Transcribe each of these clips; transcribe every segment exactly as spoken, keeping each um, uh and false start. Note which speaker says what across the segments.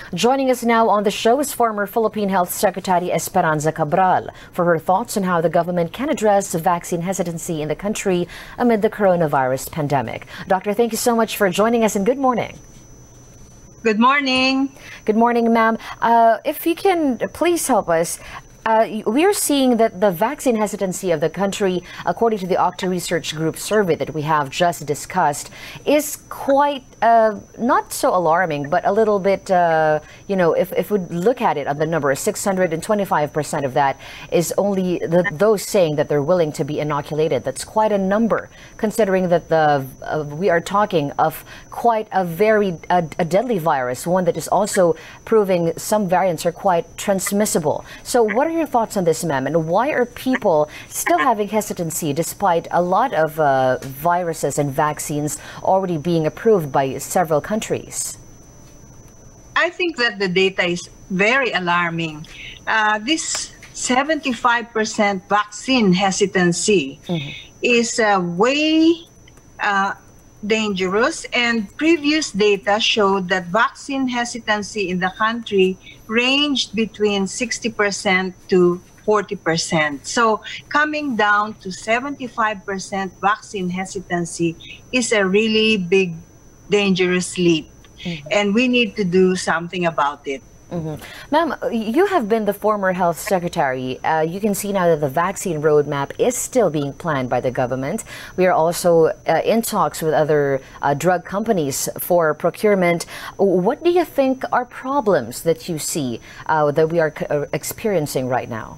Speaker 1: Joining us now on the show is former Philippine Health Secretary Esperanza Cabral for her thoughts on how the government can address vaccine hesitancy in the country amid the coronavirus pandemic. Doctor, thank you so much for joining us and good morning.
Speaker 2: Good morning.
Speaker 1: Good morning, ma'am. Uh, if you can please help us. Uh, we are seeing that the vaccine hesitancy of the country, according to the O C T A Research Group survey that we have just discussed, is quite uh, not so alarming, but a little bit, uh, you know, if, if we look at it on the number, six hundred twenty-five percent of that is only the, those saying that they're willing to be inoculated. That's quite a number, considering that the uh, we are talking of quite a very uh, a deadly virus, one that is also proving some variants are quite transmissible. So what are your thoughts on this, ma'am, and why are people still having hesitancy despite a lot of uh, viruses and vaccines already being approved by several countries?
Speaker 2: I think that the data is very alarming. Uh, this seventy-five percent vaccine hesitancy mm-hmm. is uh, way uh, dangerous, and previous data showed that vaccine hesitancy in the country ranged between sixty percent to forty percent. So coming down to seventy-five percent vaccine hesitancy is a really big, dangerous leap. Mm-hmm. And we need to do something about it.
Speaker 1: Mm-hmm. Ma'am, you have been the former health secretary. Uh, you can see now that the vaccine roadmap is still being planned by the government. We are also uh, in talks with other uh, drug companies for procurement. What do you think are problems that you see uh, that we are uh, experiencing right now?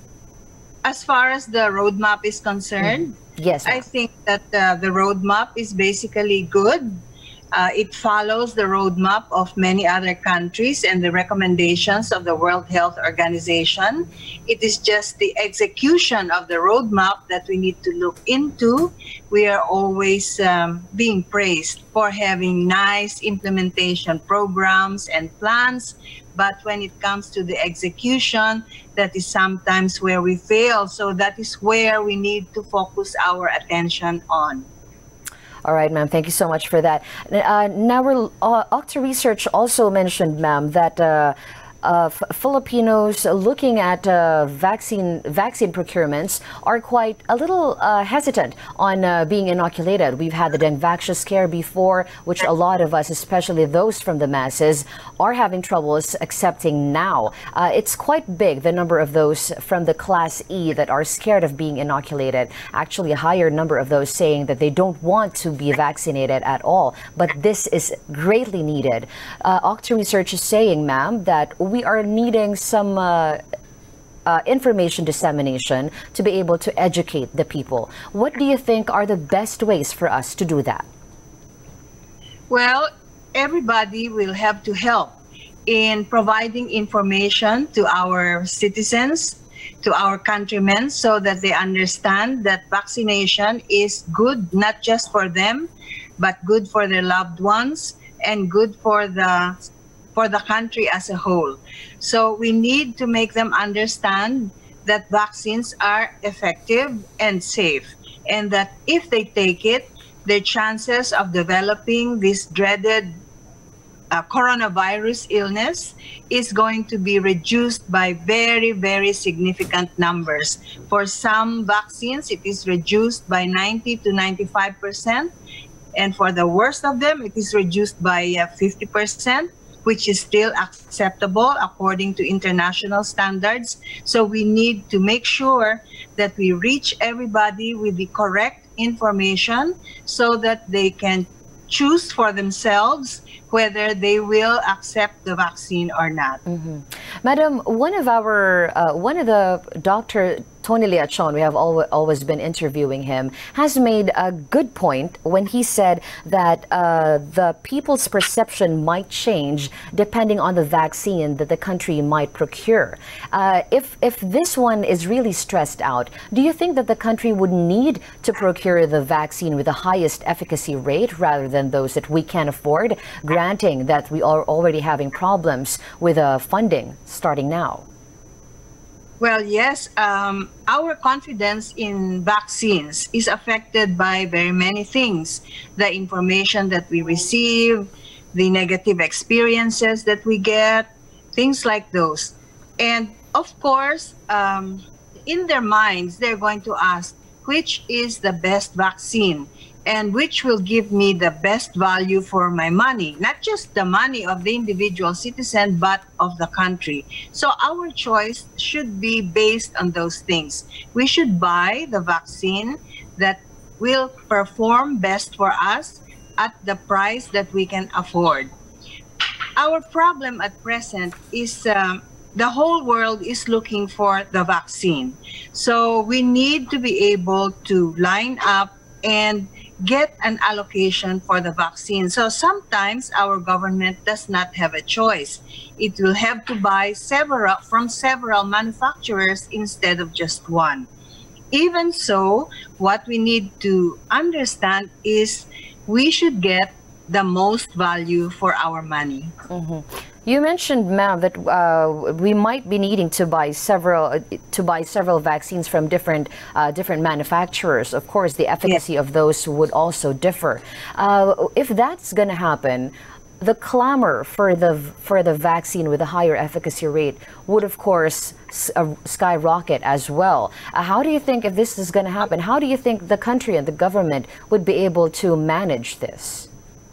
Speaker 2: As far as the roadmap is concerned,
Speaker 1: mm-hmm. yes,
Speaker 2: I think that uh, the roadmap is basically good. Uh, it follows the roadmap of many other countries and the recommendations of the World Health Organization. It is just the execution of the roadmap that we need to look into. We are always um, being praised for having nice implementation programs and plans, but when it comes to the execution, that is sometimes where we fail. So that is where we need to focus our attention on.
Speaker 1: All right, ma'am. Thank you so much for that. Uh, now, we're, uh, O C T A Research also mentioned, ma'am, that uh, uh, Filipinos looking at uh, vaccine vaccine procurements are quite a little uh, hesitant on uh, being inoculated. We've had the Dengvaxia scare before, which a lot of us, especially those from the masses, are having troubles accepting now. Uh, it's quite big, the number of those from the class E that are scared of being inoculated. Actually, a higher number of those saying that they don't want to be vaccinated at all. But this is greatly needed. Uh, O C T A Research is saying, ma'am, that we are needing some uh, uh, information dissemination to be able to educate the people. What do you think are the best ways for us to do that?
Speaker 2: Well, everybody will have to help in providing information to our citizens, to our countrymen, so that they understand that vaccination is good not just for them, but good for their loved ones and good for the for the country as a whole. So we need to make them understand that vaccines are effective and safe, and that if they take it, their chances of developing this dreaded uh, coronavirus illness is going to be reduced by very, very significant numbers. For some vaccines, it is reduced by ninety to ninety-five percent. And for the worst of them, it is reduced by uh, fifty percent, which is still acceptable according to international standards. So we need to make sure that we reach everybody with the correct information so that they can choose for themselves whether they will accept the vaccine or not.
Speaker 1: Mm-hmm. Madam, one of our, uh, one of the Doctor Tony Leachon, we have al always been interviewing him, has made a good point when he said that uh, the people's perception might change depending on the vaccine that the country might procure. Uh, if, if this one is really stressed out, do you think that the country would need to procure the vaccine with the highest efficacy rate rather than those that we can afford, granting that we are already having problems with uh, funding starting now?
Speaker 2: Well, yes, um, our confidence in vaccines is affected by very many things. The information that we receive, the negative experiences that we get, things like those. And of course, um, in their minds, they're going to ask, which is the best vaccine and which will give me the best value for my money, not just the money of the individual citizen, but of the country. So our choice should be based on those things. We should buy the vaccine that will perform best for us at the price that we can afford. Our problem at present is um, the whole world is looking for the vaccine. So we need to be able to line up and get an allocation for the vaccine. So sometimes our government does not have a choice. It will have to buy several from several manufacturers instead of just one. Even so, what we need to understand is we should get the most value for our money.
Speaker 1: Mm-hmm. You mentioned, ma'am, that uh, we might be needing to buy several uh, to buy several vaccines from different uh, different manufacturers. Of course, the efficacy
Speaker 2: Yes.
Speaker 1: of those would also differ. Uh, if that's going to happen, the clamor for the for the vaccine with a higher efficacy rate would, of course, s- uh, skyrocket as well. Uh, how do you think, if this is going to happen, how do you think the country and the government would be able to manage this?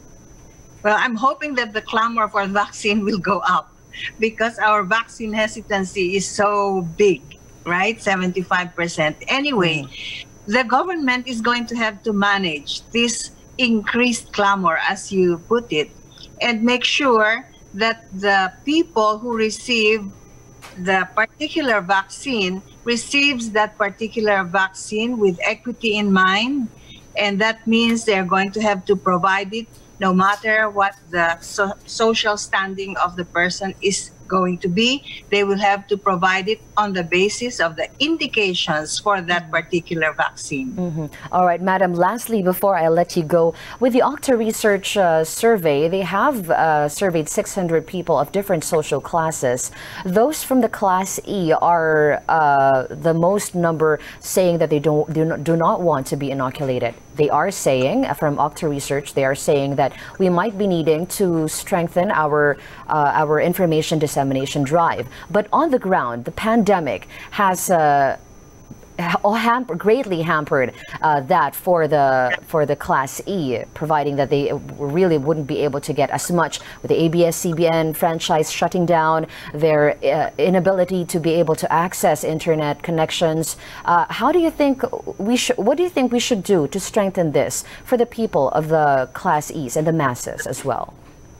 Speaker 2: Well, I'm hoping that the clamor for vaccine will go up because our vaccine hesitancy is so big, right? seventy-five percent. Anyway, mm-hmm. the government is going to have to manage this increased clamor, as you put it, and make sure that the people who receive the particular vaccine receives that particular vaccine with equity in mind. And that means they're going to have to provide it no matter what the so social standing of the person is going to be. They will have to provide it on the basis of the indications for that particular vaccine.
Speaker 1: Mm-hmm. All right, Madam, lastly, before I let you go, with the O C T A research uh, survey, they have uh, surveyed six hundred people of different social classes. Those from the Class E are uh, the most number saying that they don't do not, do not want to be inoculated. They are saying, from O C T A research, they are saying that we might be needing to strengthen our uh, our information dissemination drive. But on the ground, the pandemic has uh, hamper, greatly hampered uh, that for the for the Class E, providing that they really wouldn't be able to get as much with the A B S C B N franchise shutting down, their uh, inability to be able to access internet connections. Uh, how do you think we should? What do you think we should do to strengthen this for the people of the Class E's and the masses as well?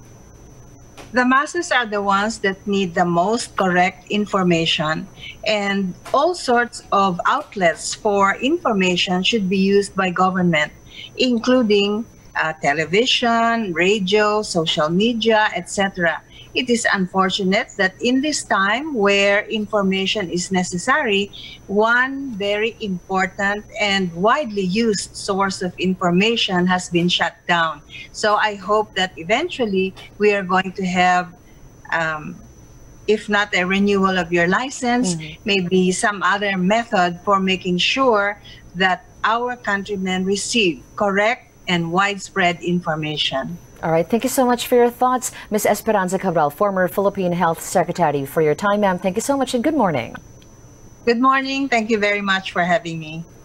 Speaker 2: The masses are the ones that need the most correct information, and all sorts of outlets for information should be used by government, including uh, television, radio, social media, et cetera. It is unfortunate that in this time where information is necessary, one very important and widely used source of information has been shut down. So I hope that eventually we are going to have, um, if not a renewal of your license, mm-hmm. maybe some other method for making sure that our countrymen receive correct and widespread information.
Speaker 1: All right. Thank you so much for your thoughts, Miz Esperanza Cabral, former Philippine Health Secretary, for your time, ma'am. Thank you so much and good morning.
Speaker 2: Good morning. Thank you very much for having me.